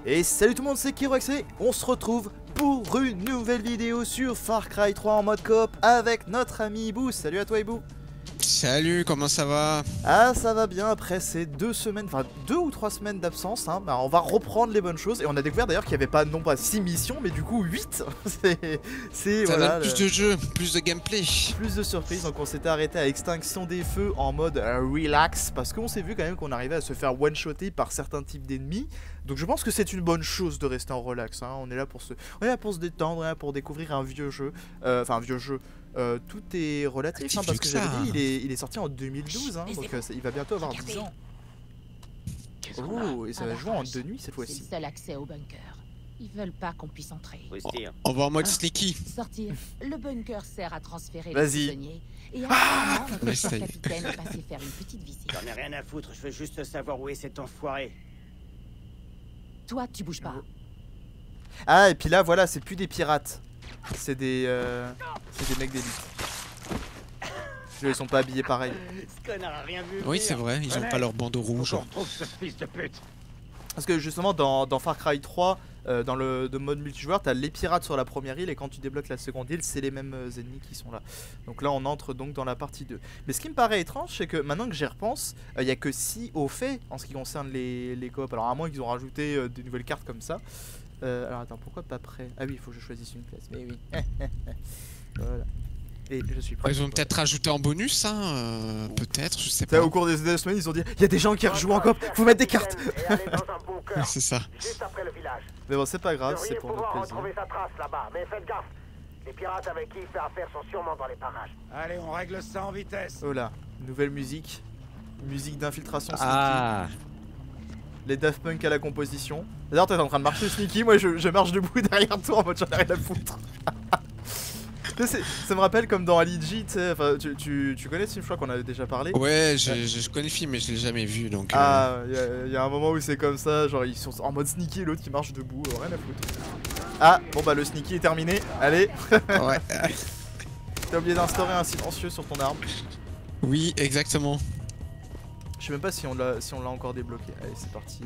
Et salut tout le monde, c'est Kirox et on se retrouve pour une nouvelle vidéo sur Far Cry 3 en mode coop avec notre ami Ibou. Salut à toi Ibou. Salut, comment ça va? Ah, ça va bien après ces 2 semaines, enfin 2 ou 3 semaines d'absence, hein. Bah, on va reprendre les bonnes choses et on a découvert d'ailleurs qu'il n'y avait pas non pas 6 missions mais du coup 8. C'est ça voilà, donne plus de jeux, plus de gameplay. Plus de surprises, donc on s'était arrêté à Extinction des Feux en mode relax parce qu'on s'est vu quand même qu'on arrivait à se faire one-shotter par certains types d'ennemis. Donc je pense que c'est une bonne chose de rester en relax, hein. On est là pour se détendre, hein, pour découvrir un vieux jeu, enfin un vieux jeu. Tout est relatif, hein, parce que j'avais dit il est sorti en 2012, hein, donc il va bientôt avoir 10 ans. Oh, et ça va jouer en 2 nuits cette fois-ci. C'est le seul accès au bunker. Ils veulent pas qu'on puisse entrer. On va en mode sneaky. Sortir. Le bunker sert à transférer les Vas-y. prisonniers. Et apparemment, notre Essaye. capitaine est passé faire une petite visite. J'en ai rien à foutre, je veux juste savoir où est cet enfoiré. Toi, tu bouges pas. Ah, et puis là, voilà, c'est plus des pirates. C'est des mecs d'élite. Ils sont pas habillés pareil. Ce connard a rien vu. Oui, c'est vrai, ils ont pas leur bandeau rouge. Ce fils de pute. Parce que justement, dans Far Cry 3, dans le mode multijoueur, t'as les pirates sur la première île et quand tu débloques la seconde île, c'est les mêmes ennemis qui sont là. Donc là, on entre donc dans la partie 2. Mais ce qui me paraît étrange, c'est que maintenant que j'y repense, il n'y a que 6 au fait en ce qui concerne les coops. Alors à moins qu'ils ont rajouté des nouvelles cartes comme ça. Alors attends, pourquoi pas prêt? Ah oui, il faut que je choisisse une place. Mais oui. Voilà. Et je suis prêt. Ils ont peut-être rajouté en bonus, hein, peut-être, je sais pas. Au cours des 2 semaines, ils ont dit il y a des gens qui rejouent en coop, faut mettre des cartes. Et allez dans un bunker, C'est ça. juste après le village. Mais bon, c'est pas grave, Vous c'est devriez pour notre pouvoir plaisir. retrouver sa trace là-bas, mais faites gaffe. Les pirates avec qui il fait affaire sont sûrement dans les parages. Allez, on règle ça en vitesse. Oh là, nouvelle musique. Musique d'infiltration sneaky. Ah, Les Daft Punk à la composition. D'ailleurs, t'es en train de marcher sneaky, moi je marche debout derrière toi en mode j'en ai rien à foutre. Ça me rappelle comme dans Ali G, tu sais, enfin, tu connais ce film, je crois qu'on avait déjà parlé. ouais, je connais le film, mais je l'ai jamais vu, donc... Ah, il y a un moment où c'est comme ça, genre ils sont en mode sneaky et l'autre qui marche debout, rien à foutre. Ah, bon bah le sneaky est terminé, allez. Ouais. T'as oublié d'instaurer un silencieux sur ton arme. Oui, exactement. Je sais même pas si on l'a encore débloqué. Allez, c'est parti.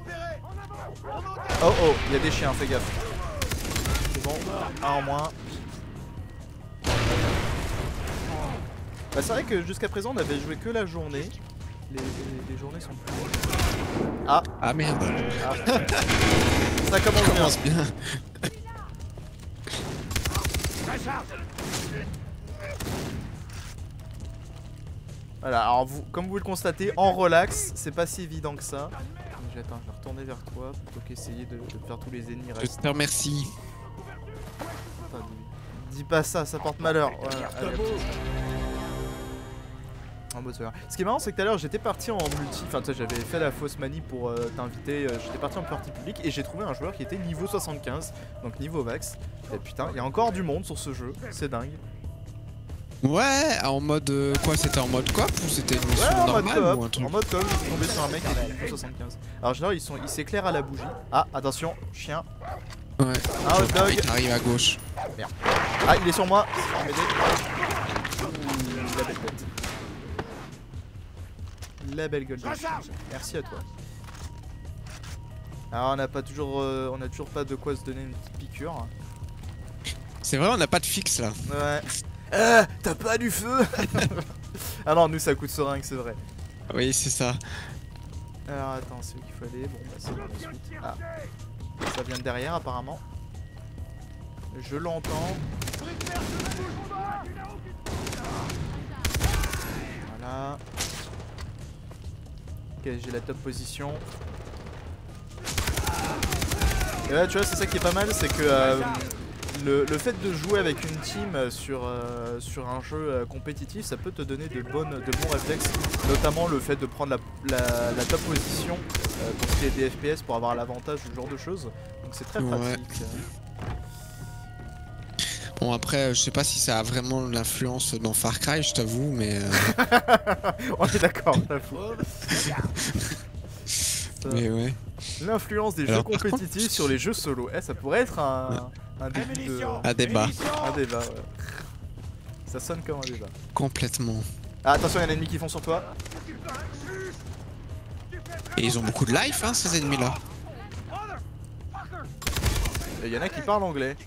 Oh oh, il y a des chiens, fais gaffe. C'est bon, un en moins. Bah, c'est vrai que jusqu'à présent on avait joué que la journée. Les journées sont plus... Ah, Ah merde. ah. Ça commence bien. bien. Voilà, alors comme vous le constatez, en relax, c'est pas si évident que ça. Donc, je vais retourner vers toi plutôt qu'essayer de faire tous les ennemis Je restent. te remercie. Attends, dis pas ça porte malheur. Voilà, allez, hop. En mode sauvegarde. Ce qui est marrant, c'est que tout à l'heure j'étais parti en multi, enfin tu sais, j'avais fait la fausse manie pour t'inviter, j'étais parti en partie publique et j'ai trouvé un joueur qui était niveau 75, donc niveau max. Et putain, il y a encore du monde sur ce jeu, c'est dingue. Ouais, en mode... quoi, c'était en mode coop ou c'était une mission Ouais, en mode normale ou un coop, truc? en mode coop, je suis tombé sur un mec qui était niveau 75. Alors général, ils s'éclairent à la bougie. Ah, attention, chien. Ouais. Un hot dog. Il arrive à gauche. Merde. Ah, il est sur moi, c'est pour m'aider. Ouh, la belle tête. La belle gueule de chien. Merci à toi. Alors on a toujours pas de quoi se donner une petite piqûre. C'est vrai, on n'a pas de fixe là. Ouais. T'as pas du feu. Ah non, nous ça coûte seringue, c'est vrai. Oui, c'est ça. Alors attends, c'est où qu'il faut aller. Bon bah c'est bon ensuite. Ah. Ça vient de derrière apparemment. Je l'entends. Voilà. Ok, j'ai la top position. Et là, tu vois, c'est ça qui est pas mal, c'est que le fait de jouer avec une team sur un jeu compétitif, ça peut te donner de bons réflexes, notamment le fait de prendre la top position pour ce qui est des FPS pour avoir l'avantage, ce genre de choses. Donc c'est très pratique. Bon après, je sais pas si ça a vraiment l'influence dans Far Cry, je t'avoue, mais... On est d'accord, t'as fou. Mais ouais. L'influence des jeux compétitifs sur les jeux solo. Ça pourrait être un début de... Un débat. Un débat, ouais. Ça sonne comme un débat. Complètement. Ah, attention, il y a un ennemi qui fond sur toi. Et ils ont beaucoup de life, hein, ces ennemis-là. Et il y en a qui parlent anglais.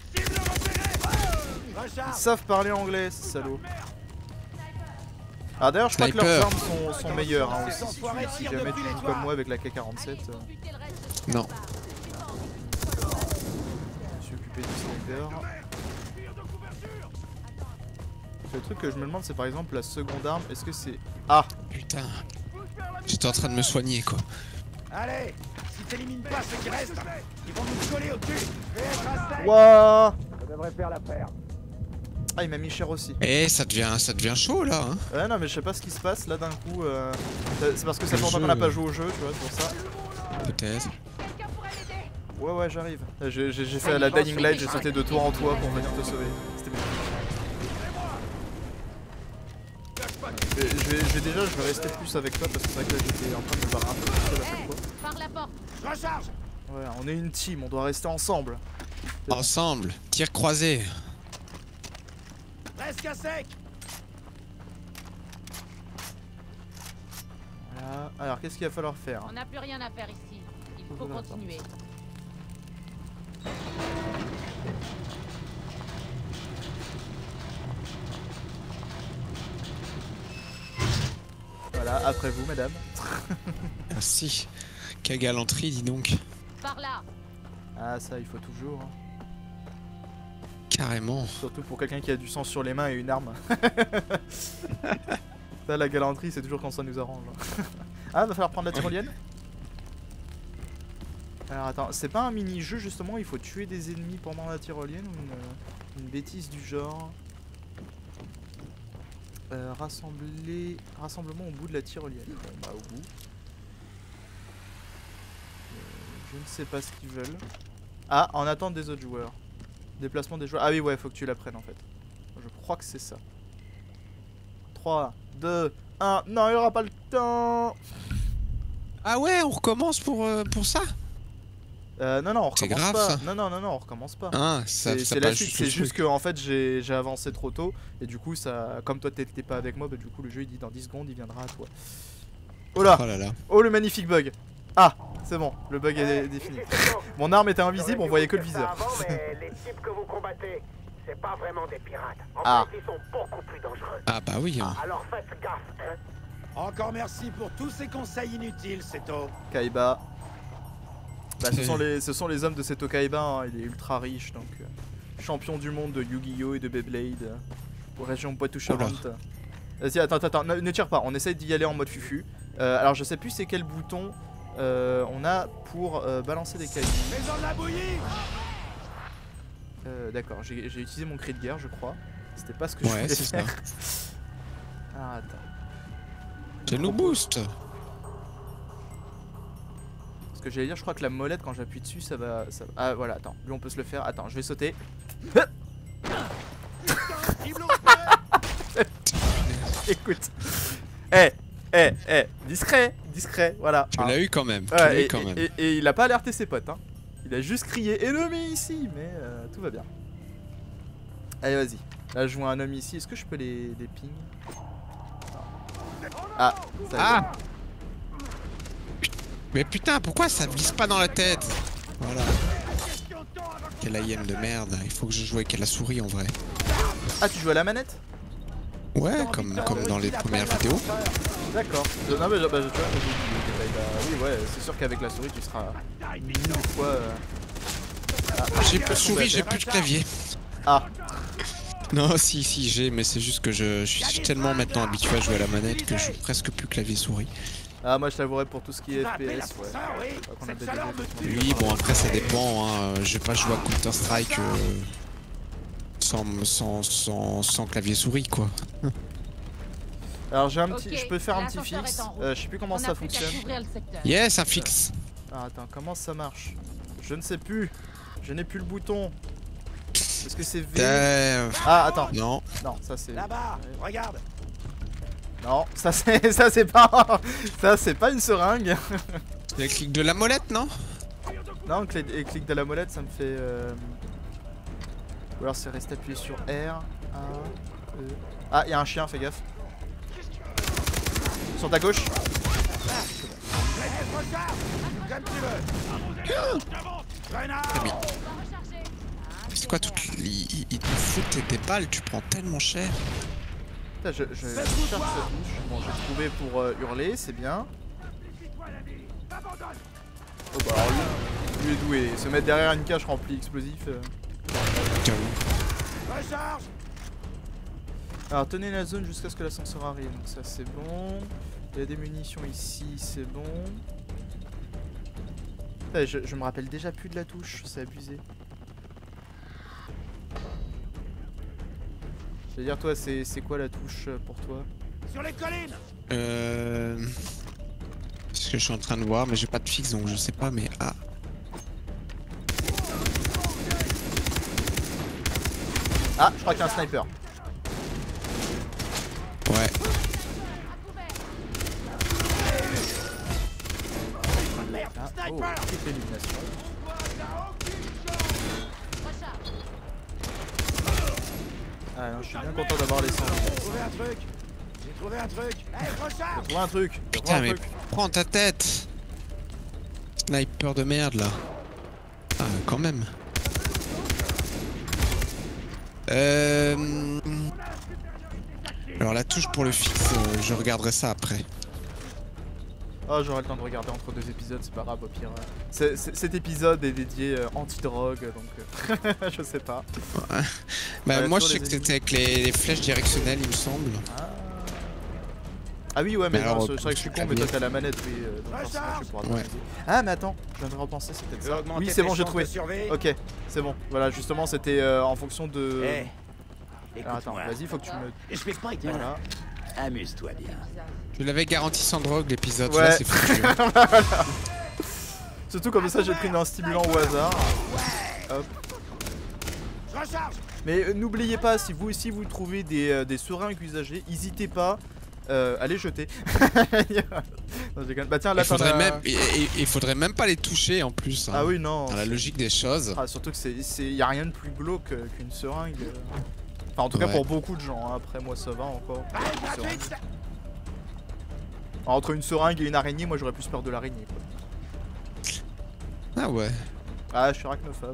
Ils savent parler anglais, ces salauds. Ah d'ailleurs je crois que leurs armes sont meilleures hein, aussi, si jamais tu joues comme moi avec la K47. Non. Je suis occupé du sniper. Le truc que je me demande c'est par exemple la seconde arme, est-ce que c'est... Ah putain. J'étais en train de me soigner quoi. Allez, si t'élimines pas ceux qui restent, ils vont nous coller au-dessus. Wouah. Ça devrait faire l'affaire. Ah il m'a mis cher aussi. Eh ça devient chaud là hein. Ouais non mais je sais pas ce qui se passe là d'un coup. C'est parce que ça fait longtemps qu'on n'a pas joué au jeu, tu vois, c'est pour ça. Peut-être. Ouais j'arrive. J'ai fait la Dying Light, j'ai sauté de toit en toit pour venir te sauver. C'était bien. Je vais rester plus avec toi parce que c'est vrai que là j'étais en train de me barrer un peu tout seul à chaque fois. Par la porte. Je recharge. Ouais on est une team, on doit rester ensemble. Ensemble, tir croisé. Presque à sec. Voilà. Alors qu'est-ce qu'il va falloir faire? On n'a plus rien à faire ici. Il faut continuer. Voilà, après vous madame. Merci. Quelle galanterie dis donc. Par là. Ah ça il faut toujours. Hein. Carrément. Surtout pour quelqu'un qui a du sang sur les mains et une arme. Ça la galanterie c'est toujours quand ça nous arrange. Ah va falloir prendre la tyrolienne. Alors attends, c'est pas un mini-jeu justement, il faut tuer des ennemis pendant la tyrolienne ou une bêtise du genre. Rassemblement au bout de la tyrolienne. Bon bah au bout. Je ne sais pas ce qu'ils veulent. Ah, en attente des autres joueurs. Déplacement des joueurs. Ah oui ouais, faut que tu la prennes en fait. Je crois que c'est ça. 3, 2, 1. Non, il n'y aura pas le temps. Ah ouais, on recommence pour ça. Non, on recommence grave, pas. ça. Non, on recommence pas. Ah, C'est la suite, c'est juste que en fait j'ai avancé trop tôt et du coup ça, comme toi t'étais pas avec moi, bah du coup le jeu il dit dans 10 secondes il viendra à toi. Oh là, oh là là. Oh le magnifique bug. Ah, c'est bon, le bug est défini. Mon arme était invisible, on voyait que le viseur. Avant, mais les types que vous combattez, c'est pas vraiment des pirates. En fait, ils sont beaucoup plus dangereux. Ah bah oui. Hein. Alors faites gaffe, hein. Encore merci pour tous ces conseils inutiles, Seto. Kaiba. Bah ce sont les hommes de Seto Kaiba, hein. Il est ultra riche donc champion du monde de Yu-Gi-Oh et de Beyblade pour région Poitou-Charentes. Vas-y attends, ne tire pas, on essaye d'y aller en mode fufu. Alors je sais plus c'est quel bouton on a pour balancer des cailloux. Maison de la bouillie. D'accord, j'ai utilisé mon cri de guerre je crois. C'était pas ce que je voulais faire. Ah attends. C'est nous boost. Ce que j'allais dire, je crois que la molette quand j'appuie dessus ça va... Ah voilà, attends, lui on peut se le faire. Attends, je vais sauter. Écoute. Discret, voilà. Tu l'as eu quand même. Et il a pas alerté ses potes, hein. Il a juste crié ennemi ici, mais tout va bien. Allez, vas-y. Là, je vois un homme ici. Est-ce que je peux les ping? Ah, ça y est. Ah. Mais putain, pourquoi ça glisse pas dans la tête? Voilà. Quelle IM de merde. Il faut que je joue avec la souris en vrai. Ah, tu joues à la manette? Ouais, comme dans les premières vidéos. D'accord. Non mais tu vois, oui ouais, c'est sûr qu'avec la souris tu seras mille fois. J'ai plus de souris, j'ai plus de clavier. Ah. Non, si j'ai, mais c'est juste que je suis tellement maintenant habitué à jouer à la manette que je joue presque plus clavier souris. Ah moi je t'avouerais pour tout ce qui est FPS, ouais. Oui, bon après ça dépend. Hein. Je vais pas jouer à Counter Strike sans clavier souris quoi. Alors j'ai un petit, je peux faire un petit fixe. Je sais plus comment ça fonctionne. Yes, un fixe. Ah, attends, comment ça marche? Je ne sais plus. Je n'ai plus le bouton. Est-ce que c'est V? Ah attends. Non. Non, ça c'est. Là-bas, regarde. Non, ça c'est pas ça c'est pas une seringue. C'est le clic de la molette, non? Non, clic de la molette, ça me fait. Ou alors c'est rester appuyé sur R. Ah, il y a un chien, fais gaffe. Sur ta gauche. Ah, mais c'est quoi tout... Ils te foutent tes balles, tu prends tellement cher. Putain, je cherche sa touche. Bon, j'ai trouvé pour hurler, c'est bien. Oh bah alors lui est doué. Se mettre derrière une cache remplie explosif. Recharge. Alors tenez la zone jusqu'à ce que l'ascenseur arrive. Donc ça c'est bon. Il y a des munitions ici, c'est bon. Putain, je me rappelle déjà plus de la touche, c'est abusé. Je veux dire toi c'est quoi la touche pour toi? Sur les collines. C'est ce que je suis en train de voir, mais j'ai pas de fixe donc je sais pas, mais ah. Ah, je crois qu'il y a un sniper. Ouais. Ah, oh, petite élimination. Ah non, je suis bien content d'avoir les 100. J'ai trouvé un truc. Hey, recharge. J'ai trouvé un truc. Putain, mais prends ta tête. Sniper de merde là. Ah, quand même. Alors la touche pour le fixe, je regarderai ça après. Oh, j'aurai le temps de regarder entre deux épisodes, c'est pas grave au pire. Cet épisode est dédié anti-drogue, donc je sais pas. Ouais. Bah moi je sais que c'était avec les flèches directionnelles, il me semble. Ah oui, ouais, mais alors, c'est vrai que je suis con, mais toi t'as la manette, oui. Donc forcément, je pourras ouais. Ah, mais attends, je viens de repenser, c'est peut-être ça. Oui, c'est bon, j'ai trouvé. Ok, c'est bon. Voilà, justement, c'était en fonction de. Alors, attends, vas-y, faut que tu me. Je vais pas être Voilà. Amuse-toi bien. Je l'avais garanti sans drogue l'épisode, Ouais. là c'est foutu. Voilà. Surtout comme ça, j'ai pris un stimulant au hasard. Hop. Mais n'oubliez pas, si vous aussi vous trouvez des seringues usagées, n'hésitez pas. Allez jeter. Non, bah tiens, là, il faudrait même pas les toucher en plus. Hein, ah oui, non. Dans la logique des choses. Ah, surtout que y a rien de plus glauque qu'une seringue. Enfin, en tout cas pour beaucoup de gens. Hein. Après, moi, ça va encore. Alors, entre une seringue et une araignée, moi, j'aurais plus peur de l'araignée. Ah ouais. Ah, je suis arachnophobe.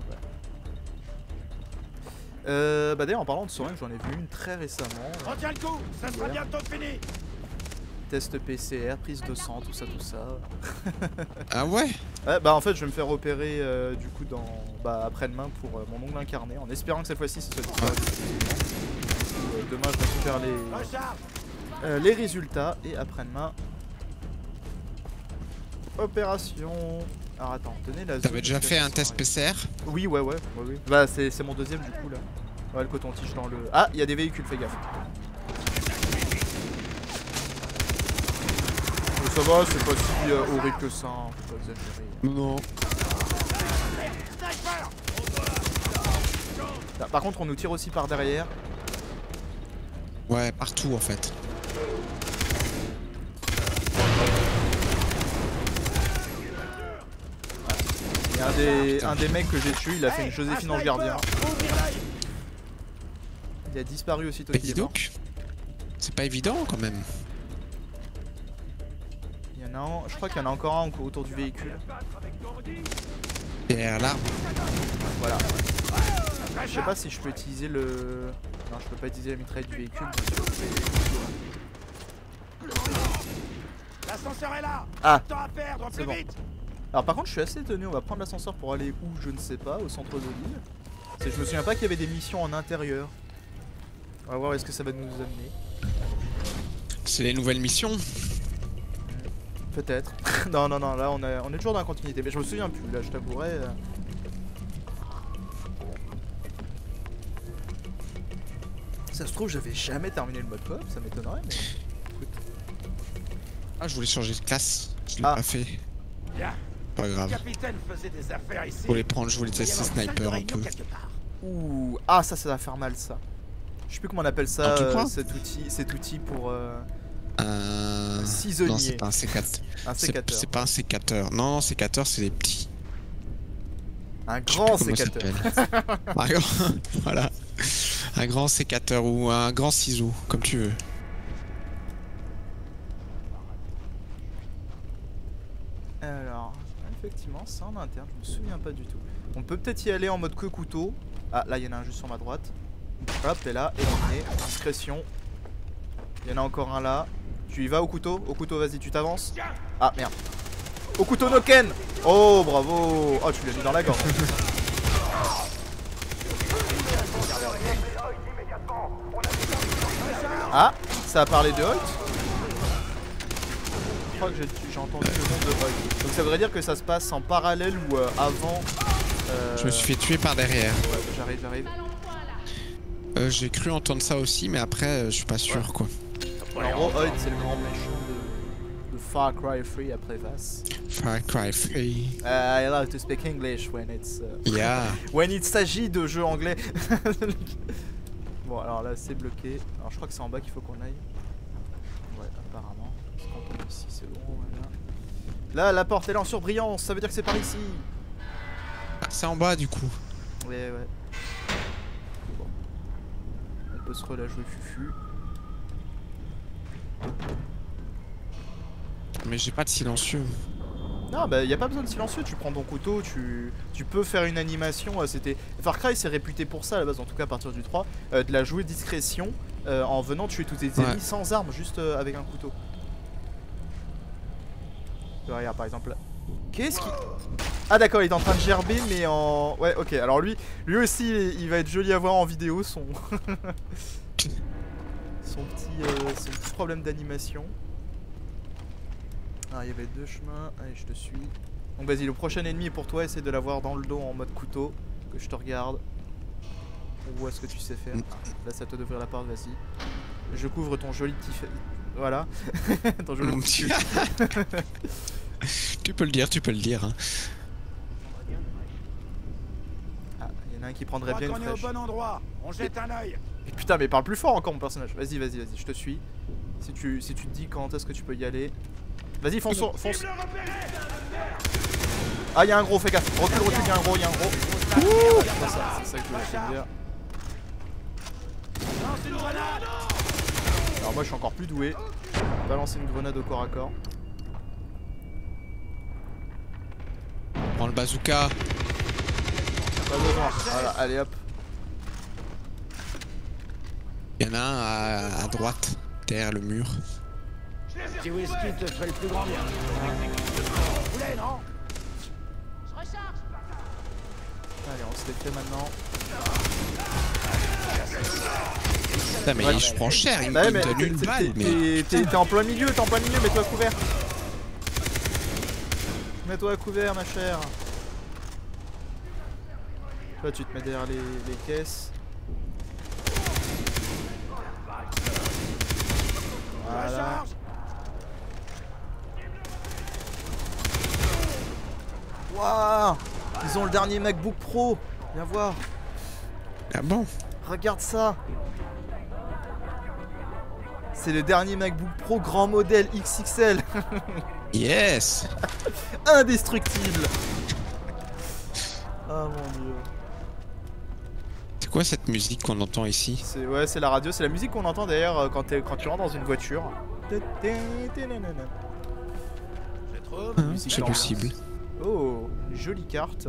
Bah d'ailleurs, en parlant de seringue, j'en ai vu une très récemment. Retiens le coup, ça sera bientôt fini. Test PCR, prise de sang, tout ça, tout ça. Ah ouais. Ouais, bah en fait, je vais me faire opérer du coup après-demain pour mon ongle incarné, en espérant que cette fois-ci ce soit disponible. Demain, je récupère les résultats et après-demain, opération. Alors attends, tenez la zone. T'avais déjà fait un test PCR? Oui, ouais. Bah c'est mon deuxième du coup là. Ouais, le coton-tige dans le. Ah, il y a des véhicules, fais gaffe. Ça va, c'est pas si horrible que ça, hein, faut pas exagérer. Non. Là, par contre, on nous tire aussi par derrière. Ouais, partout en fait. Il y a un des mecs que j'ai tué, il a fait une Joséphine Ange Gardien. Il a disparu aussitôt qu'il est mort. C'est pas évident quand même. Il y en a un, je crois qu'il y en a encore un autour du véhicule. Derrière l'arbre. Voilà. Je sais pas si je peux utiliser le... Non, je peux pas utiliser la mitraille du véhicule. L'ascenseur est là. Ah, c'est bon. Alors par contre, je suis assez étonné, on va prendre l'ascenseur pour aller où, je ne sais pas, au centre de l'île. Je me souviens pas qu'il y avait des missions en intérieur. On va voir est-ce que ça va nous amener. C'est les nouvelles missions. Peut-être. Non, là on est toujours dans la continuité. Mais je me souviens plus, là je t'avouerai. Ça se trouve, j'avais jamais terminé le mode coop, ça m'étonnerait, mais écoute. Ah, je voulais changer de classe. Je l'ai pas fait. Pas grave. Pour les prendre, je voulais tester sniper un peu. Ouh, ah ça va faire mal ça. Je sais plus comment on appelle ça, cet outil pour cisaillier. Non, c'est pas un sécateur. C'est pas un sécateur. Non, sécateur, c'est les petits. Un grand sécateur. Voilà. Un grand sécateur ou un grand ciseau, comme tu veux. Alors, effectivement, c'est en interne, je me souviens pas du tout. On peut peut-être y aller en mode que couteau. Ah, là, il y en a un juste sur ma droite. Hop, et là, éliminé. Discrétion. Il y en a encore un là. Tu y vas au couteau? Au couteau, vas-y, tu t'avances. Ah, merde. Au couteau Noken. Oh, bravo. Oh, tu l'as mis dans la gorge. Ah, ça a parlé de Holt. Je crois que j'ai entendu le nom de Holt. Donc ça voudrait dire que ça se passe en parallèle ou avant. Je me suis fait tuer par derrière. Ouais, j'arrive. J'ai cru entendre ça aussi, mais après, je suis pas sûr quoi. En gros, Holt c'est le grand méchant de Far Cry 3 après Vass. Far Cry 3. I love to speak English when it's. Yeah. When il s'agit de jeux anglais. Bon, alors là c'est bloqué. Alors je crois que c'est en bas qu'il faut qu'on aille. Ouais, apparemment. Parce qu'on tombe ici, c'est bon. Voilà. Là, la porte elle est en surbrillance, ça veut dire que c'est par ici. Ah, c'est en bas du coup. Ouais. Bon. On peut se relâcher fufu. Mais j'ai pas de silencieux. Non, bah y a pas besoin de silencieux, tu prends ton couteau, tu peux faire une animation. C'était Far Cry, c'est réputé pour ça à la base, en tout cas à partir du 3, de la jouer discrétion en venant tuer tous tes ennemis sans armes, juste avec un couteau. Regarde par exemple là. Qu'est-ce qui... Ah d'accord, il est en train de gerber mais en... Ouais, ok, alors lui aussi il va être joli à voir en vidéo son... son petit problème d'animation. Ah, il y avait deux chemins, allez je te suis. Donc vas-y, le prochain ennemi est pour toi, essaie de l'avoir dans le dos en mode couteau. Que je te regarde. On voit ce que tu sais faire. Ah, là ça te d'ouvrir la porte, vas-y. Je couvre ton joli petit... Voilà. Ton joli petit... Tu peux le dire, hein. Ah, il y en a un qui prendrait bien une flèche. On est au bon endroit, on jette un œil. Putain, mais parle plus fort encore mon personnage. Vas-y, je te suis. Si tu te dis quand est-ce que tu peux y aller. Vas-y, fonce. Ah, il y a un gros, fais gaffe. Recule, il y a un gros. Ouh, c'est ça que je voulais dire. Alors moi je suis encore plus doué. Balancer une grenade au corps à corps. Prends le bazooka. Pas besoin. Voilà, allez hop. Il y en a un à droite, derrière le mur. Petit whisky te fait le plus grand bien. Vous voulez, non? Je recharge. Allez, on se les fait maintenant. Putain, mais je prends cher, il me donne une balle. T'es en plein milieu, mets-toi à couvert. Mets-toi à couvert, ma chère. Toi, tu te mets derrière les caisses. Voilà. Waouh, ils ont le dernier MacBook Pro. Viens voir. Ah bon? Regarde ça. C'est le dernier MacBook Pro grand modèle XXL. Yes. Indestructible. Oh mon dieu. C'est quoi cette musique qu'on entend ici? C'est la radio, c'est la musique qu'on entend d'ailleurs quand tu rentres dans une voiture. C'est possible. Oh, une jolie carte.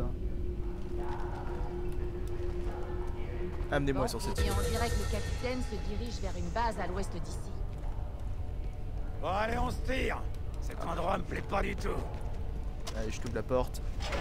Amenez-moi sur cette île. Et on dirait que le capitaine se dirige vers une base à l'ouest d'ici. Bon allez, on se tire. Cet endroit me plaît pas du tout. Allez, je t'ouvre la porte.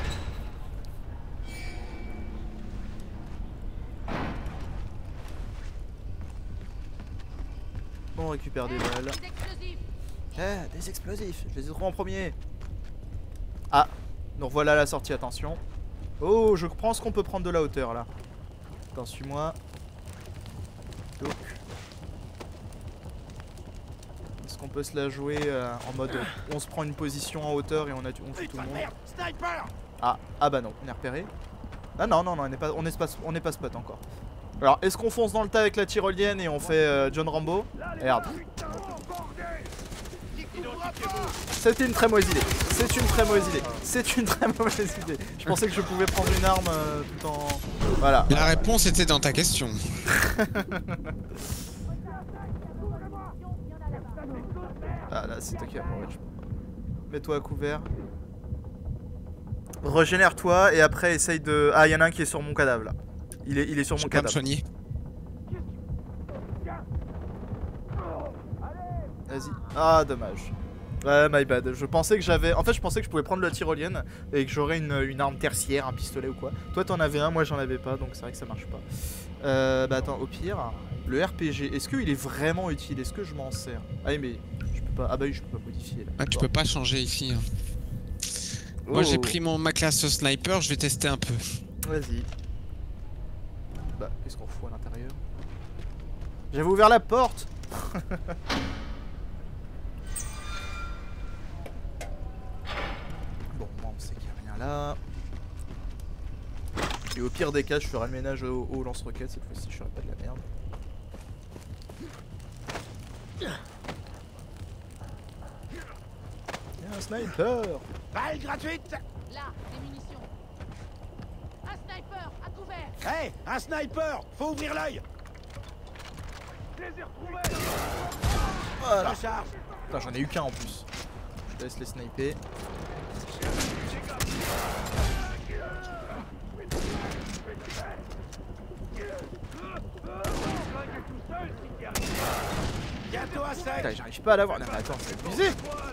On récupère des balles. Des explosifs. Eh, des explosifs. Je les ai trouvés en premier. Ah, nous revoilà à la sortie, attention. Oh, je pense qu'on peut prendre de la hauteur là. Attends, suis-moi. Donc. Est-ce qu'on peut se la jouer en mode on se prend une position en hauteur et on tue tout le monde. Ah bah non, on est repéré. Ah non, on est pas spot encore. Alors, est-ce qu'on fonce dans le tas avec la tyrolienne et on fait John Rambo? Merde. C'était une très mauvaise idée. C'est une très mauvaise idée. Je pensais que je pouvais prendre une arme tout en... Voilà. La réponse était dans ta question. Ah là, c'est toi qui vas mourir. Mets-toi à couvert. Régénère-toi et après essaye de... Ah, il y en a un qui est sur mon cadavre là. Il est sur mon Je peux pas me cadavre. soigner. Vas-y. Ah, dommage. Ouais, my bad. Je pensais que j'avais... En fait, je pensais que je pouvais prendre la tyrolienne et que j'aurais une arme tertiaire, un pistolet ou quoi. Toi, t'en avais un, moi j'en avais pas, donc c'est vrai que ça marche pas. Bah attends, au pire, le RPG, est-ce qu'il est vraiment utile? Est-ce que je m'en sers? Ah oui, mais je peux pas... Ah bah oui, je peux pas modifier là. Ah, tu peux pas changer ici. Hein. Oh. Moi j'ai pris ma classe sniper, je vais tester un peu. Vas-y. Bah, qu'est-ce qu'on fout à l'intérieur? J'avais ouvert la porte. Bon, moi on sait qu'il n'y a rien là. Et au pire des cas, je ferai le ménage au lance-roquettes. Cette fois-ci, je ferai pas de la merde. Il y a un sniper. Balle gratuite. Là, des munitions. Un sniper, à couvert. Hey, un sniper. Faut ouvrir l'œil. Voilà. Recharge. Putain, j'en ai eu qu'un en plus. Je te laisse les sniper. Bientôt à sec. Putain, j'arrive pas à l'avoir. Non mais attends, c'est abusé.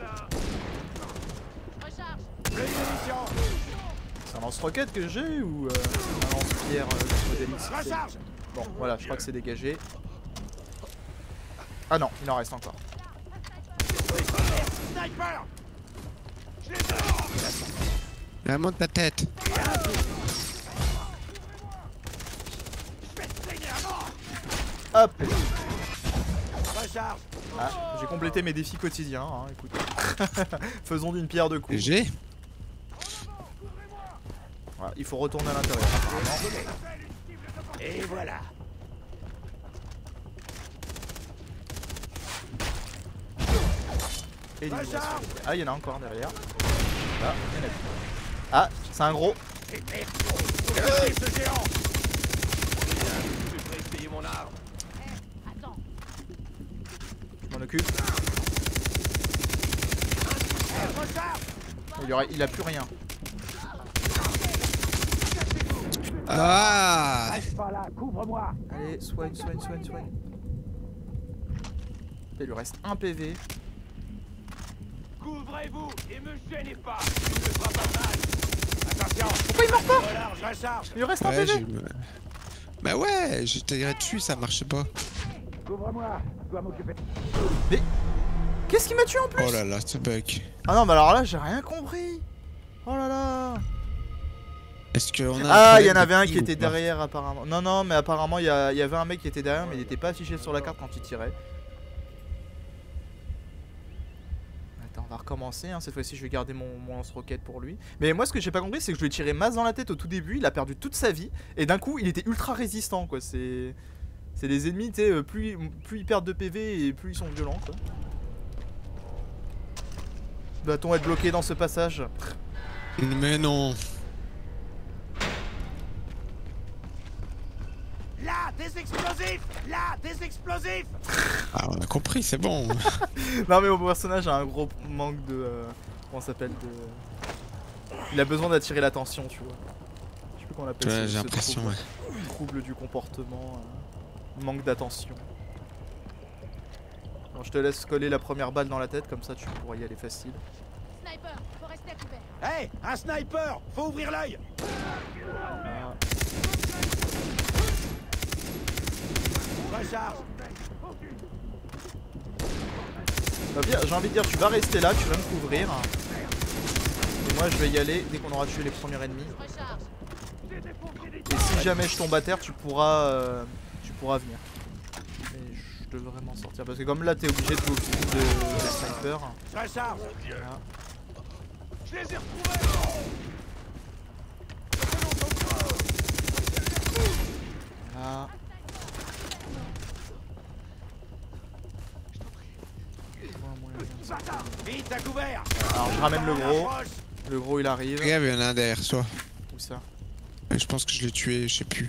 Recharge. Plus de munitions. C'est un lance-roquette que j'ai ou un lance-pierre modèle X? Recharge. Bon, voilà, je crois que c'est dégagé. Ah non, il en reste encore. Sniper. Ah, monte ta tête. Hop. Recharge. Ah, j'ai complété mes défis quotidiens, hein, écoute. Faisons d'une pierre deux coups. J'ai. Voilà, il faut retourner à l'intérieur. Et voilà. Élimination. Ah, il y en a encore derrière. Là, il y en a plus. Ah, c'est un gros. Ce géant. Attends. Je m'en occupe. Recharge. Il a plus rien. Ah. Reste pas là. Couvre-moi. Allez, soigne. Il lui reste un PV. Couvrez-vous et me gênez pas. Il ne fera pas mal. Attention. Pourquoi il meurt pas? Je recharge. Il lui reste un Ouais, PV. Bah ouais, je tiré dessus, ça marchait pas. Couvre-moi. Je dois m'occuper. Mais qu'est-ce qui m'a tué en plus? Oh là là, ce bug. Ah non, mais alors là, j'ai rien compris. Oh là là. Est-ce qu'on a Ah, il y en problème avait de un ping qui ou était pas? derrière apparemment. Non, mais apparemment il y avait un mec qui était derrière, mais il n'était pas affiché sur la carte quand il tirait. Attends, on va recommencer. Hein. Cette fois-ci, je vais garder mon lance-roquette pour lui. Mais moi, ce que j'ai pas compris, c'est que je lui ai tiré masse dans la tête au tout début. Il a perdu toute sa vie et d'un coup, il était ultra résistant, quoi. C'est des ennemis, tu sais, plus ils perdent de PV et plus ils sont violents, quoi. Va-t-on être bloqué dans ce passage? Mais non. Là, des explosifs. Là, des explosifs. Ah, on a compris, c'est bon. Non, mais mon personnage a un gros manque de... comment ça s'appelle Il a besoin d'attirer l'attention, tu vois. Je sais plus comment on appelle ça. Ouais, j'ai l'impression, ouais. Trouble du comportement, manque d'attention. Bon, je te laisse coller la première balle dans la tête, comme ça tu pourras y aller facile. Sniper, faut rester à couvert. Hey, un sniper. Faut ouvrir l'œil. Voilà. Recharge. Bah, bien, j'ai envie de dire, tu vas rester là, tu vas me couvrir. Et moi je vais y aller dès qu'on aura tué les premiers ennemis. Recharge. Et si jamais je tombe à terre, tu pourras venir. Mais je devrais m'en sortir. Parce que comme là t'es obligé de go de sniper. Recharge. Voilà. Je les ai retrouvés. Voilà. Vite à couvert. Alors je ramène le gros. Le gros il arrive. Regarde, il y en a un derrière soi. Où ça? Je pense que je l'ai tué, je sais plus.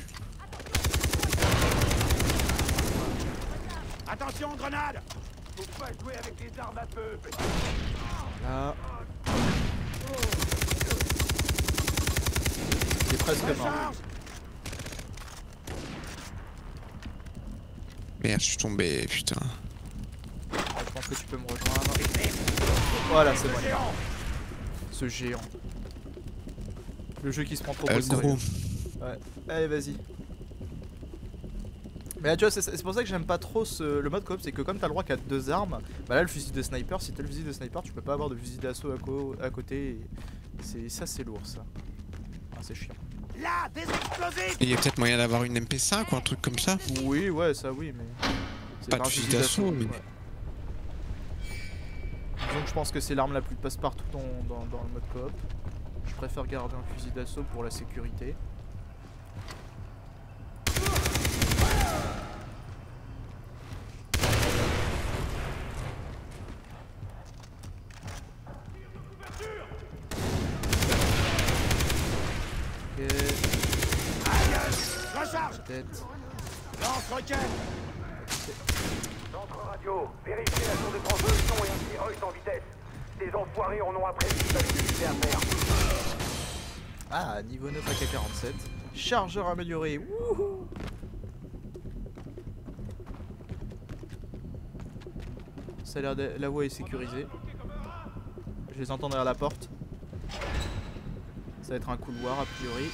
Attention, grenade. Faut pas jouer avec les armes à feu. Là. Il est presque mort. Merde, je suis tombé, putain. Je pense que tu peux me rejoindre. Voilà, c'est bon. Ce géant. Le jeu qui se prend trop au sérieux. Ouais. Allez, vas-y. Mais là, tu vois, c'est pour ça que j'aime pas trop le mode coop, c'est que comme t'as le droit qu'à 2 armes, bah là le fusil de sniper, si t'as le fusil de sniper, tu peux pas avoir de fusil d'assaut à côté. Ça c'est lourd ça. Ah, c'est chiant. Là, des explosifs. Il y a peut-être moyen d'avoir une MP5 ou un truc comme ça. Oui, ouais, ça oui, mais... Pas de fusil d'assaut, mais... Ouais. Donc je pense que c'est l'arme la plus passe-partout dans le mode coop. Je préfère garder un fusil d'assaut pour la sécurité. Tête. Lance-roquette. Centre radio, vérifiez la tour de transmission et anti-hoist en vitesse. Des enfoirés en ont appris ce qu'ils à faire. Ah, niveau 9 AK-47. Chargeur amélioré. Wouhou. Ça a l'air de... La voie est sécurisée. Je les entends derrière la porte. Ça va être un couloir a priori.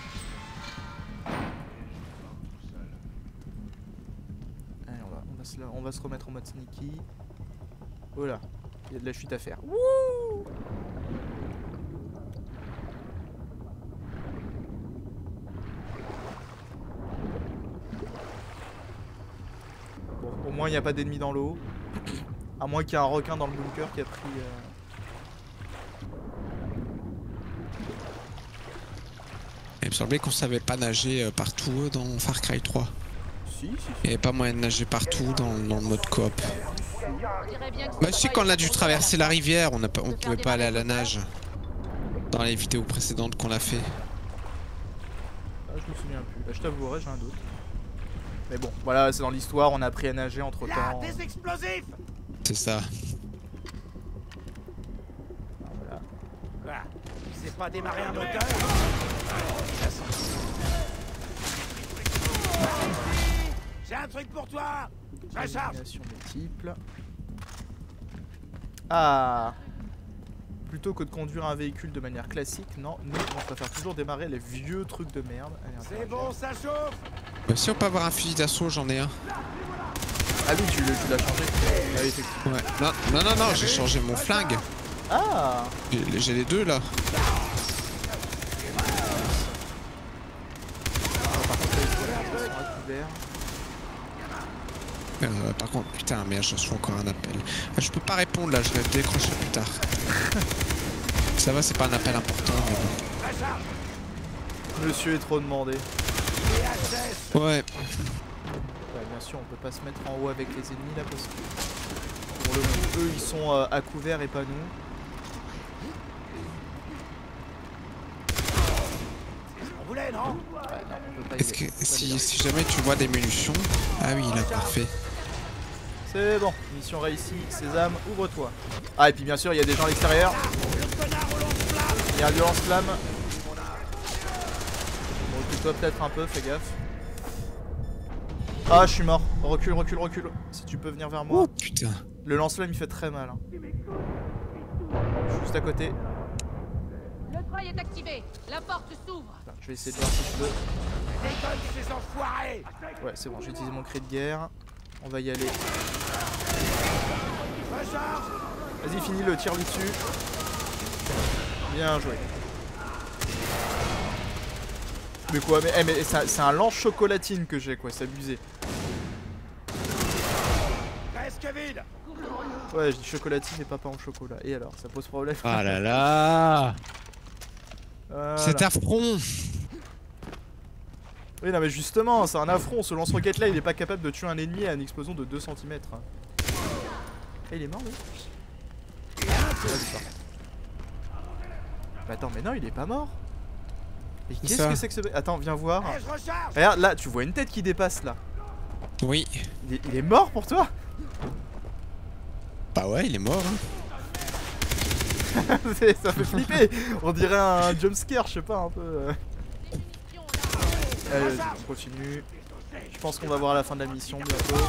On va se remettre en mode sneaky. Oh là, il y a de la chute à faire. Wouh! Bon, au moins il n'y a pas d'ennemis dans l'eau. À moins qu'il y ait un requin dans le bunker qui a pris... Il me semblait qu'on savait pas nager partout dans Far Cry 3. Si. Il n'y avait pas moyen de nager partout dans le mode coop. Bah, je sais qu'on a dû traverser la rivière, on pouvait pas aller à la nage. Dans les vidéos précédentes qu'on a fait. Ah, je me souviens plus. Bah, je t'avouerai, j'ai un doute. Mais bon, voilà, c'est dans l'histoire, on a appris à nager entre temps. Des explosifs. C'est ça. Voilà. Quoi? Il sait pas démarrer un moteur? J'ai un truc pour toi. Je recharge. Multiples. Ah. Plutôt que de conduire un véhicule de manière classique, non, nous on préfère toujours démarrer les vieux trucs de merde. C'est bon, ça chauffe. Bah, si on peut avoir un fusil d'assaut, j'en ai un. Ah oui, tu l'as changé. Ah oui, effectivement. Ouais. Non, j'ai changé mon flingue. Ah. J'ai les deux là. Par contre, putain, merde, je reçois encore un appel. Je peux pas répondre là, je vais décrocher plus tard. Ça va, c'est pas un appel important, mais bon. Monsieur est trop demandé. Ouais. Bien sûr, on peut pas se mettre en haut avec les ennemis là parce que pour le coup, eux ils sont à couvert et pas nous. On voulait, non? Est-ce que si jamais tu vois des munitions... Ah oui, là, parfait. C'est bon, mission réussie, Sésame, ouvre-toi. Ah et puis bien sûr il y a des gens à l'extérieur. Il y a un lance-flamme. Bon, occupe-toi peut-être un peu, fais gaffe. Ah je suis mort, recule. Si tu peux venir vers moi. Oh putain. Le lance-flamme il fait très mal. Hein. Je suis juste à côté. Le trail est activé, la porte s'ouvre. Je vais essayer de voir si je peux. Déconne ces enfoirés. Ouais c'est bon, j'ai utilisé mon cri de guerre. On va y aller. Vas-y, finis-le, tire-lui dessus. Bien joué. Mais quoi, mais c'est un lance chocolatine que j'ai quoi, c'est abusé. Presque vide. Ouais, je dis chocolatine et papa en chocolat. Et alors, ça pose problème. Ah là là. Voilà. C'est affront. Oui, non mais justement, c'est un affront. Ce lance-roquette là, il est pas capable de tuer un ennemi à une explosion de 2 cm. Et il est mort, lui. Bah attends, mais non, il est pas mort. Mais qu'est-ce que c'est que ce... Attends, viens voir. Regarde, là, tu vois une tête qui dépasse, là. Oui. Il est mort pour toi? Bah ouais, il est mort. Hein. Ça fait flipper. On dirait un jumpscare, je sais pas, un peu... Allez, vas-y, on continue. Je pense qu'on va voir la fin de la mission bientôt.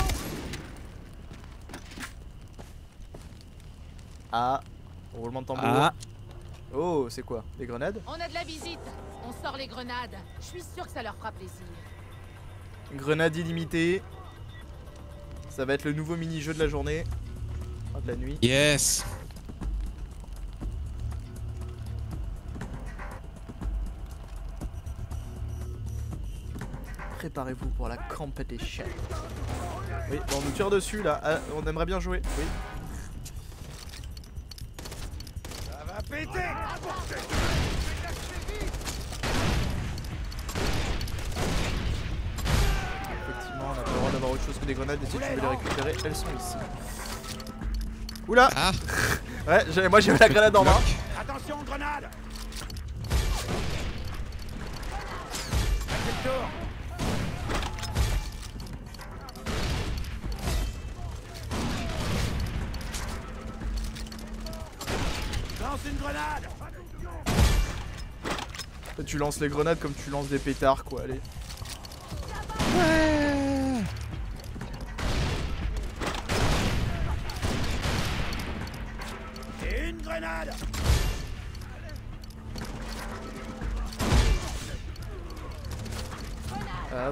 Ah, roulement de tambour. Ah. Oh, c'est quoi? Des grenades? On a de la visite. On sort les grenades. Je suis sûr que ça leur fera plaisir. Grenade illimitée. Ça va être le nouveau mini-jeu de la journée. Enfin, de la nuit. Yes. Préparez-vous pour la competition. Oui, bon, on nous tire dessus là. Ah, on aimerait bien jouer. Oui. Ça va péter. Effectivement, on a pas le droit d'avoir autre chose que des grenades. Et si tu veux les récupérer, elles sont ici. Oula. Ah. Ouais, moi j'ai la grenade en main. Attention, grenade. Faites le tour. Lance une grenade. Tu lances les grenades comme tu lances des pétards quoi, allez. Ouais. Et une grenade. Hop.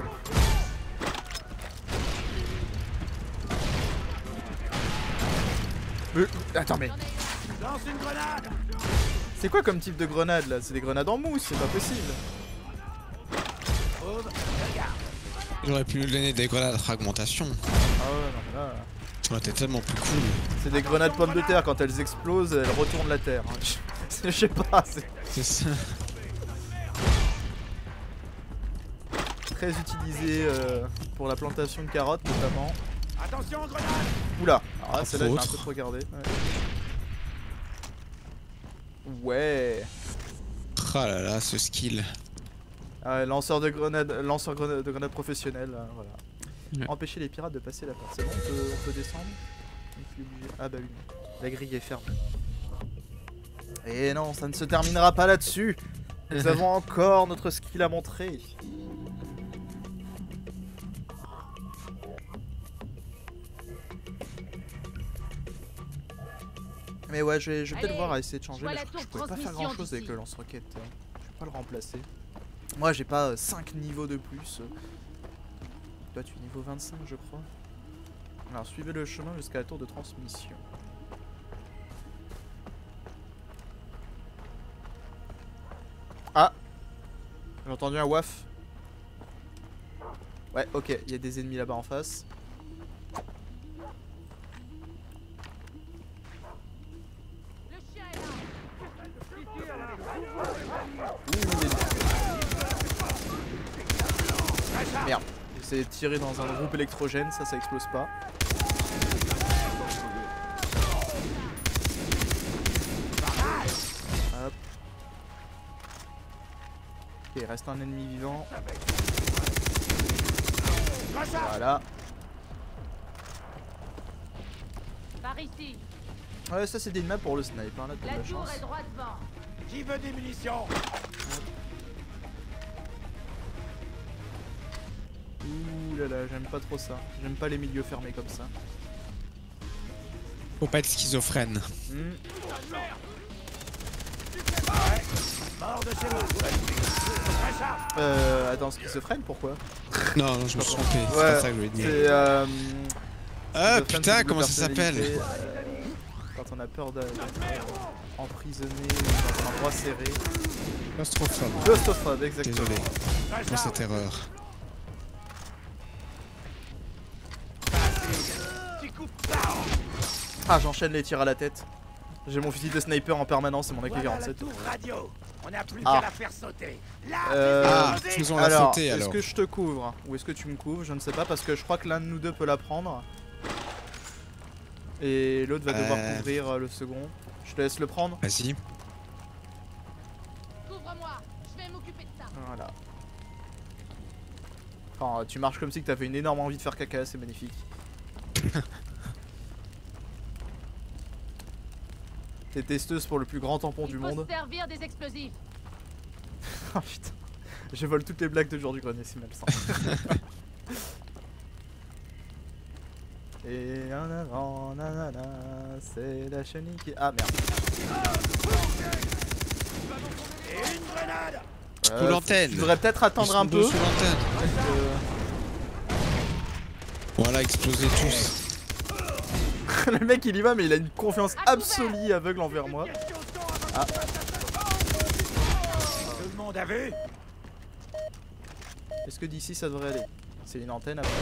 Attends mais... Lance une grenade. C'est quoi comme type de grenade là? C'est des grenades en mousse, c'est pas possible. J'aurais pu lui donner des grenades à fragmentation. Ah ouais, non mais là... Ça aurait été tellement plus cool. C'est des grenades pommes de terre, quand elles explosent, elles retournent la terre. Je sais pas, c'est C'est ça. très utilisé pour la plantation de carottes notamment. Attention, grenade. Oula, alors là celle-là je l'ai un Autre. peu trop regardé. Ouais. Ah là là, ce skill. Lanceur de grenades professionnel, voilà. Ouais. Empêcher les pirates de passer la porte. C'est bon, on peut descendre. On est obligé. Ah bah oui, la grille est fermée. Et non, ça ne se terminera pas là-dessus. Nous avons encore notre skill à montrer. Mais ouais, je vais peut-être Allez, voir à essayer de changer. je vois Mais la je tour de pouvais pas faire transmission grand chose avec d'ici. le lance-roquette. Je vais pas le remplacer. Moi, j'ai pas 5 niveaux de plus. Toi, tu es niveau 25, je crois. Alors, suivez le chemin jusqu'à la tour de transmission. Ah! J'ai entendu un waf. Ouais, ok, il y a des ennemis là-bas en face. Le chien est là. Merde, j'essaie de tirer dans un groupe électrogène, ça explose pas. Hop. Ok, il reste un ennemi vivant. Voilà. Par ici. Ouais, ça c'est des maps pour le snipe, hein, là t'as La de la tour chance. est droit devant. Qui veut des munitions? Ouh là là, j'aime pas trop ça. J'aime pas les milieux fermés comme ça. Faut pas être schizophrène. Mort de chez moi. Attends, schizophrène, pourquoi? Non, non, je me suis trompé. C'est Ouais, pas ça que je voulais dire. c'est Ah schizophrène, putain, c'est double comment ça s'appelle? personnalité, quand on a peur d'être emprisonné dans un endroit serré. Claustrophobe. Claustrophobe, exactement. Désolé pour cette erreur. Ah, j'enchaîne les tirs à la tête. J'ai mon fusil de sniper en permanence et mon Voilà la AK-47. tour radio. On n'a plus Ah. qu'à la faire sauter. Là, Ah, faisons la Alors, sauter est-ce alors. que je te couvre ou est-ce que tu me couvres? Je ne sais pas parce que je crois que l'un de nous deux peut la prendre. Et l'autre va devoir couvrir le second. Je te laisse le prendre. Vas-y. Couvre-moi. Je vais m'occuper de ça. Voilà. Enfin, tu marches comme si tu avais une énorme envie de faire caca, c'est magnifique. T'es testeuse pour le plus grand tampon du Il faut monde. se servir des explosifs. Oh putain. Je vole toutes les blagues de jour du grenier, c'est malsain. Et en avant, nanana, c'est la chenille qui... Ah merde. Et une grenade. Sous l'antenne. Tu devrais peut-être attendre un peu. Sous l'antenne. Voilà, explosez tous. Le mec il y va mais il a une confiance absolue aveugle envers moi. Ah. Tout le monde a vu? Est-ce que d'ici ça devrait aller? C'est une antenne après.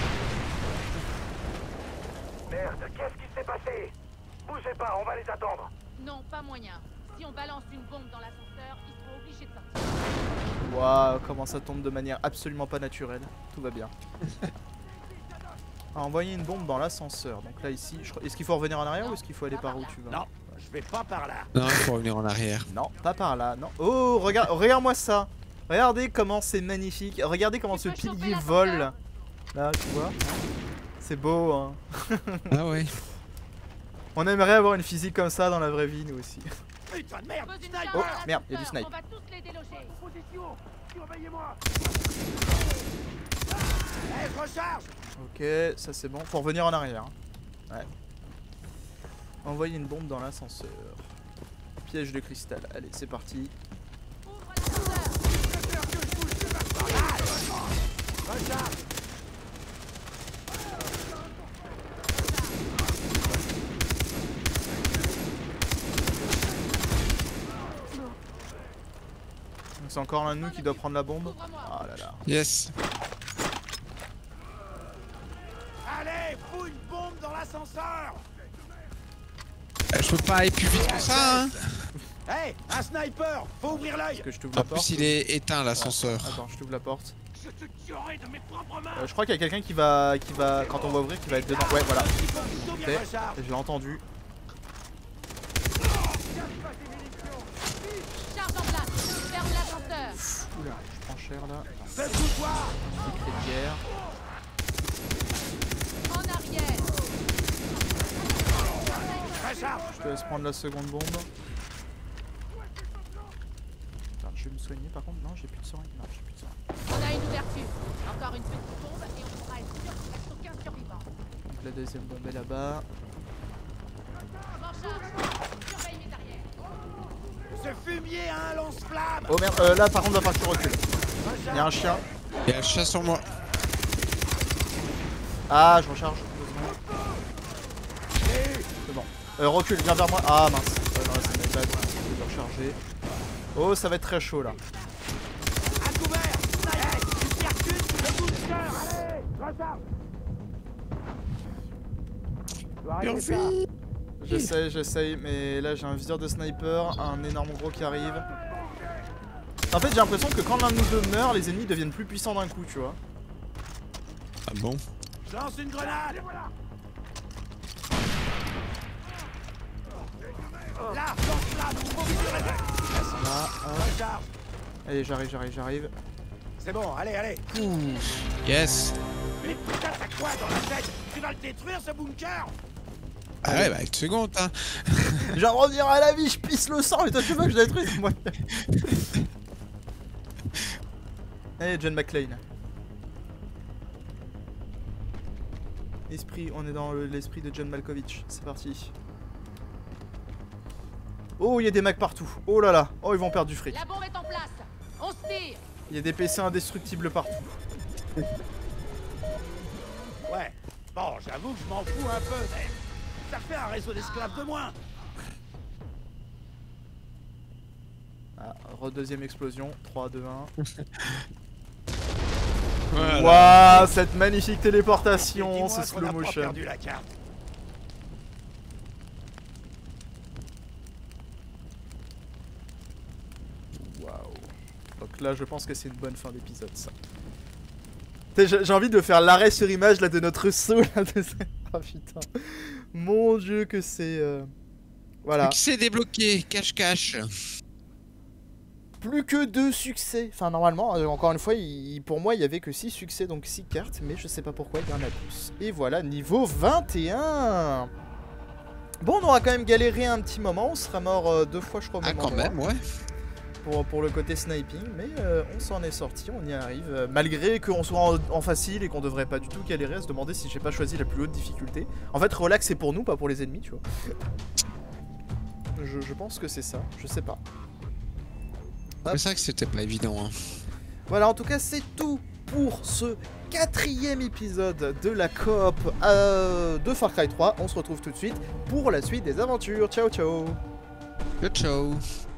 Merde, qu'est-ce qui s'est passé? Bougez pas, on va les attendre. Non, pas moyen. Si on balance une bombe dans l'ascenseur, ils seront obligés de sortir. Waouh, comment ça tombe de manière absolument pas naturelle. Tout va bien. Envoyer une bombe dans l'ascenseur. Donc là ici, est-ce qu'il faut revenir en arrière ou est-ce qu'il faut aller par où tu vas? Non, je vais pas par là. Non, il faut revenir en arrière. Non, pas par là. Non. Oh, regarde-moi ça. Regardez comment c'est magnifique. Regardez comment ce pilier vole. Là, tu vois. C'est beau, hein. Ah ouais. On aimerait avoir une physique comme ça dans la vraie vie, nous aussi. Putain de merde! Pose une Sniper! barre Oh, à merde, y a du l'ascenseur, snipe. On va tous les déloger. Position! Surveillez-moi! Allez, je recharge! Ok, ça c'est bon. Faut revenir en arrière. Ouais. Envoyer une bombe dans l'ascenseur. Piège de cristal. Allez, c'est parti. Ouvre l'ascenseur. Recharge! Donc c'est encore l'un de nous qui doit prendre la bombe. Ouvre-moi. Ah là là. Yes. Allez, fous une bombe dans l'ascenseur! Je peux pas aller plus vite que ça, hein. Hey, un sniper! Faut ouvrir l'œil! Est-ce que je t'ouvre la En porte? plus, il est éteint l'ascenseur. Attends, je t'ouvre la porte. Je te tuerai de mes propres mains! Je crois qu'il y a quelqu'un qui va, quand on va ouvrir, qui va être dedans. Ouais, voilà. Bien Ok, recharge! je l'ai entendu. Charge en place. Ferme l'ascenseur. Oula, je prends cher là. Fais tout toi! Secret de guerre. En arrière. Recharge! Je te laisse prendre la seconde bombe. Attends, je vais me soigner par contre. Non, j'ai plus de seringue. Non, j'ai plus de seringue. On a une ouverture. Encore une petite bombe et on pourra être sûr qu'il reste aucun survivant. Donc la deuxième bombe est là-bas. M'en charge. Surveille mes arrières. Ce fumier a un lance-flamme! Oh merde, là par contre, va falloir que tu recules. Il y a un chien. Il y a un chat sur moi. Ah, je recharge. 2 secondes. C'est bon. Recule, viens vers moi. Ah mince. Non, là, ça m'est bête. Je vais recharger. Oh, ça va être très chaud là. À couvert! Hey, tu circules le booster! Allez, recharge! J'essaye, mais là j'ai un viseur de sniper, un énorme gros qui arrive. En fait, j'ai l'impression que quand l'un de nous deux meurt, les ennemis deviennent plus puissants d'un coup, tu vois. Ah bon? Je lance une grenade! Là, lance-flamme! Faut viser les Là, recharge! allez, j'arrive. C'est bon, allez! Yes. Mais putain, t'as quoi dans la tête? Tu vas le détruire ce bunker? Ah ouais, bah, une seconde, hein. Je viens de revenir à la vie, je pisse le sang, et toi tu veux que je détruise moi. Allez, John McClane. Esprit, on est dans l'esprit de John Malkovich, c'est parti. Oh, il y a des mecs partout. Oh là là, oh ils vont perdre du fric. La bombe est en place. On se tire. Il y a des PC indestructibles partout. Ouais. Bon, j'avoue que je m'en fous un peu, mais ça fait un réseau d'esclaves de moins. Ah, deuxième explosion, 3, 2, 1. Voilà. Waouh, cette magnifique téléportation, Dis-moi ce qu'on slow a pas motion. perdu la carte. Waouh. Donc là, je pense que c'est une bonne fin d'épisode, ça. J'ai envie de faire l'arrêt sur image là de notre saut là. Oh putain. Mon dieu que c'est... Voilà. Qui s'est débloqué? Cache-cache. Plus que 2 succès. Enfin normalement, encore une fois, pour moi il y avait que 6 succès, donc 6 cartes. Mais je sais pas pourquoi il y en a plus. Et voilà, niveau 21. Bon, on aura quand même galéré un petit moment. On sera mort 2 fois je crois au Ah, même quand endroit. même, ouais. pour le côté sniping, mais on s'en est sorti, on y arrive, malgré qu'on soit en facile et qu'on devrait pas du tout galérer à se demander si j'ai pas choisi la plus haute difficulté. En fait, relax c'est pour nous, pas pour les ennemis, tu vois. Je pense que c'est ça, je sais pas. C'est ça que c'était pas évident. Hein. Voilà, en tout cas, c'est tout pour ce 4e épisode de la coop de Far Cry 3. On se retrouve tout de suite pour la suite des aventures. Ciao, ciao. Ciao, ciao.